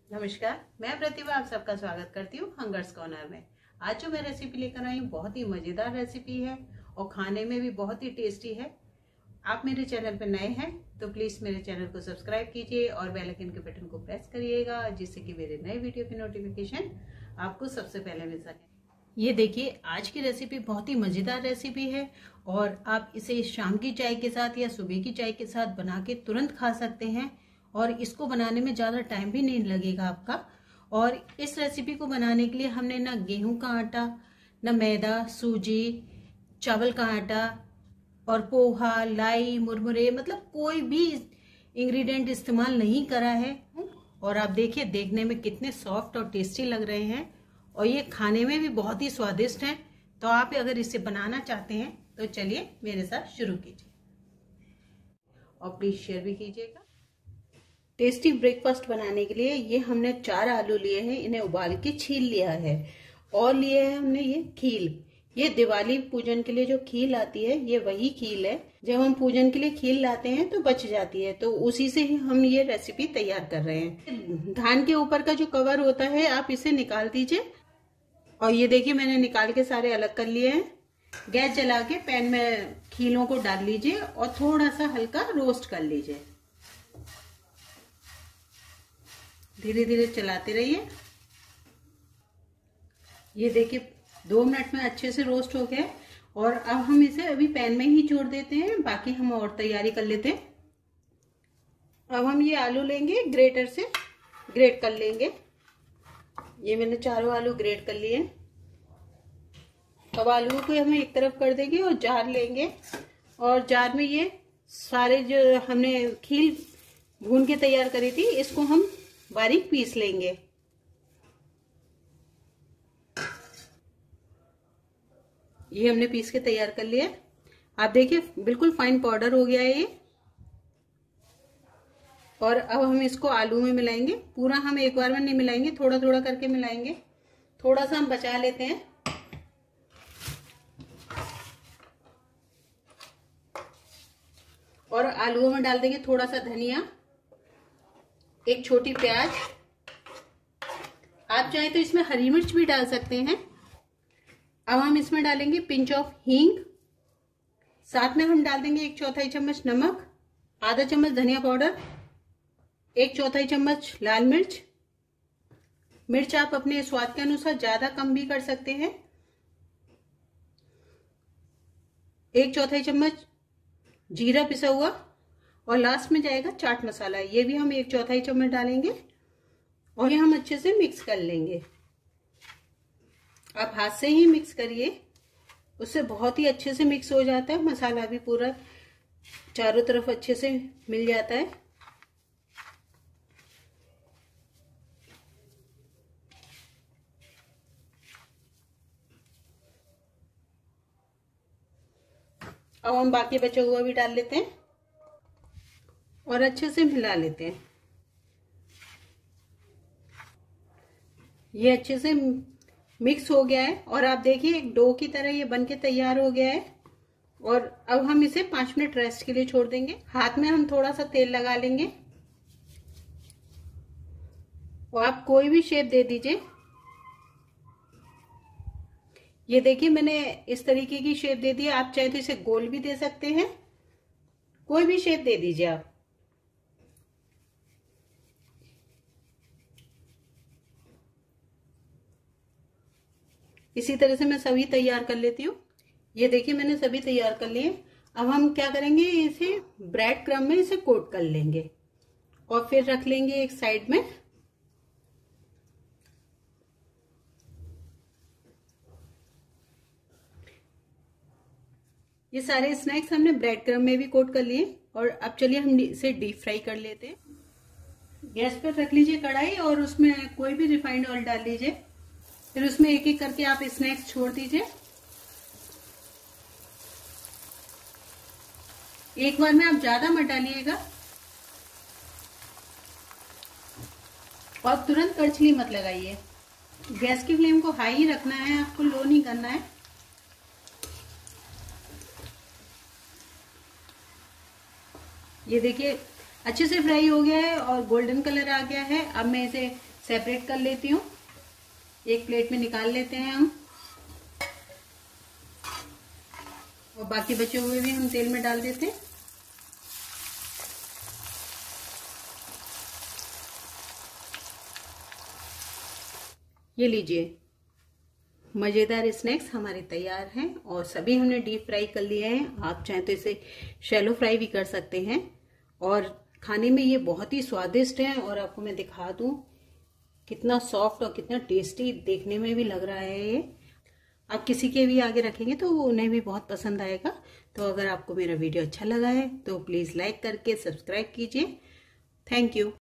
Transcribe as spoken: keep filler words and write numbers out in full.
नमस्कार, मैं प्रतिभा आप सबका स्वागत करती हूँ हंगर्स कॉर्नर में। आज जो मैं रेसिपी लेकर आई हूँ बहुत ही मज़ेदार रेसिपी है और खाने में भी बहुत ही टेस्टी है। आप मेरे चैनल पर नए हैं तो प्लीज़ मेरे चैनल को सब्सक्राइब कीजिए और बेल आइकन के बटन को प्रेस करिएगा, जिससे कि मेरे नए वीडियो की नोटिफिकेशन आपको सबसे पहले मिल सके। ये देखिए, आज की रेसिपी बहुत ही मज़ेदार रेसिपी है और आप इसे शाम की चाय के साथ या सुबह की चाय के साथ बना के तुरंत खा सकते हैं और इसको बनाने में ज़्यादा टाइम भी नहीं लगेगा आपका। और इस रेसिपी को बनाने के लिए हमने ना गेहूं का आटा, ना मैदा, सूजी, चावल का आटा और पोहा, लाई, मुरमुरे, मतलब कोई भी इंग्रेडिएंट इस्तेमाल नहीं करा है। और आप देखिए, देखने में कितने सॉफ्ट और टेस्टी लग रहे हैं और ये खाने में भी बहुत ही स्वादिष्ट हैं। तो आप अगर इसे बनाना चाहते हैं तो चलिए मेरे साथ शुरू कीजिए और प्लीज़ शेयर भी कीजिएगा। टेस्टी ब्रेकफास्ट बनाने के लिए ये हमने चार आलू लिए हैं, इन्हें उबाल के छील लिया है। और लिए है हमने ये खील। ये दिवाली पूजन के लिए जो खील आती है ये वही खील है। जब हम पूजन के लिए खील लाते हैं तो बच जाती है, तो उसी से ही हम ये रेसिपी तैयार कर रहे हैं। धान के ऊपर का जो कवर होता है आप इसे निकाल दीजिए। और ये देखिए, मैंने निकाल के सारे अलग कर लिए हैं। गैस जला के पैन में खीलों को डाल लीजिए और थोड़ा सा हल्का रोस्ट कर लीजिए। धीरे धीरे चलाते रहिए। ये देखिए, दो मिनट में अच्छे से रोस्ट हो गया और अब हम इसे अभी पैन में ही छोड़ देते हैं, बाकी हम और तैयारी कर लेते हैं। अब हम ये आलू लेंगे, ग्रेटर से ग्रेट कर लेंगे। ये मैंने चारों आलू ग्रेट कर लिए। अब आलू को हम एक तरफ कर देंगे और जार लेंगे और जार में ये सारे जो हमने खील भून के तैयार करी थी इसको हम बारीक पीस लेंगे। ये हमने पीस के तैयार कर लिया। आप देखिए, बिल्कुल फाइन पाउडर हो गया है ये। और अब हम इसको आलू में मिलाएंगे। पूरा हम एक बार में नहीं मिलाएंगे, थोड़ा थोड़ा करके मिलाएंगे। थोड़ा सा हम बचा लेते हैं। और आलूओं में डाल देंगे थोड़ा सा धनिया, एक छोटी प्याज। आप चाहे तो इसमें हरी मिर्च भी डाल सकते हैं। अब हम इसमें डालेंगे पिंच ऑफ हींग। साथ में हम डाल देंगे एक चौथाई चम्मच नमक, आधा चम्मच धनिया पाउडर, एक चौथाई चम्मच लाल मिर्च। मिर्च आप अपने स्वाद के अनुसार ज्यादा कम भी कर सकते हैं। एक चौथाई चम्मच जीरा पिसा हुआ और लास्ट में जाएगा चाट मसाला। ये भी हम एक चौथाई चम्मच डालेंगे और ये हम अच्छे से मिक्स कर लेंगे। आप हाथ से ही मिक्स करिए, उससे बहुत ही अच्छे से मिक्स हो जाता है। मसाला भी पूरा चारों तरफ अच्छे से मिल जाता है। अब हम बाकी बचा हुआ भी डाल लेते हैं और अच्छे से मिला लेते हैं। ये अच्छे से मिक्स हो गया है और आप देखिए एक डो की तरह ये बनके तैयार हो गया है। और अब हम इसे पांच मिनट रेस्ट के लिए छोड़ देंगे। हाथ में हम थोड़ा सा तेल लगा लेंगे और आप कोई भी शेप दे दीजिए। ये देखिए, मैंने इस तरीके की शेप दे दी। आप चाहे तो इसे गोल भी दे सकते हैं, कोई भी शेप दे दीजिए आप। इसी तरह से मैं सभी तैयार कर लेती हूँ। ये देखिए, मैंने सभी तैयार कर लिए। अब हम क्या करेंगे, इसे ब्रेड क्रम्ब में इसे कोट कर लेंगे और फिर रख लेंगे एक साइड में। ये सारे स्नैक्स हमने ब्रेड क्रम्ब में भी कोट कर लिए और अब चलिए हम इसे डीप फ्राई कर लेते हैं। गैस पर रख लीजिए कढ़ाई और उसमें कोई भी रिफाइंड ऑयल डाल लीजिए। फिर उसमें एक एक करके आप स्नैक्स छोड़ दीजिए। एक बार में आप ज्यादा मत डालिएगा और तुरंत करछली मत लगाइए। गैस की फ्लेम को हाई ही रखना है, आपको लो नहीं करना है। ये देखिए अच्छे से फ्राई हो गया है और गोल्डन कलर आ गया है। अब मैं इसे सेपरेट कर लेती हूँ। एक प्लेट में निकाल लेते हैं हम, और बाकी बचे हुए भी हम तेल में डाल देते हैं। ये लीजिए, मज़ेदार स्नैक्स हमारे तैयार हैं और सभी हमने डीप फ्राई कर लिए हैं। आप चाहें तो इसे शैलो फ्राई भी कर सकते हैं और खाने में ये बहुत ही स्वादिष्ट है। और आपको मैं दिखा दूं कितना सॉफ्ट और कितना टेस्टी देखने में भी लग रहा है। ये आप किसी के भी आगे रखेंगे तो उन्हें भी बहुत पसंद आएगा। तो अगर आपको मेरा वीडियो अच्छा लगा है तो प्लीज़ लाइक करके सब्सक्राइब कीजिए। Thank you.